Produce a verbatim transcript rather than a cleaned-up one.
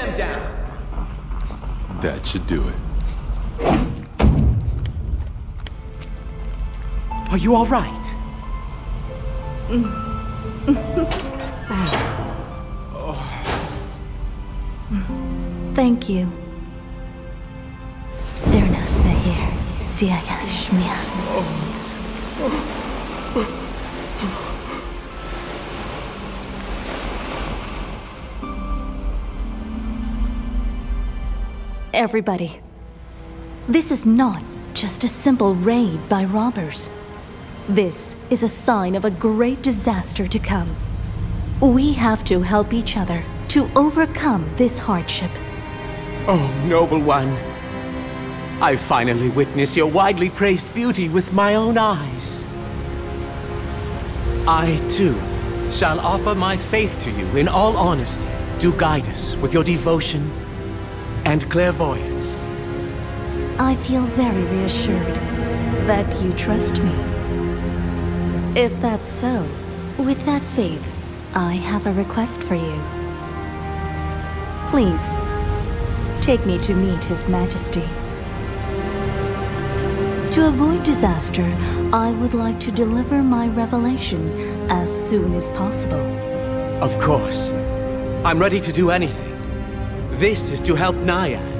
them down! That should do it. Are you all right? Thank you. Cyrnos Nahir, Ziaya Shmias. Everybody, this is not just a simple raid by robbers. This is a sign of a great disaster to come. We have to help each other to overcome this hardship. Oh, noble one. I finally witnessed your widely praised beauty with my own eyes. I, too, shall offer my faith to you in all honesty to guide us with your devotion and clairvoyance. I feel very reassured that you trust me. If that's so, with that faith, I have a request for you. Please, take me to meet His Majesty. To avoid disaster, I would like to deliver my revelation as soon as possible. Of course. I'm ready to do anything. This is to help Naya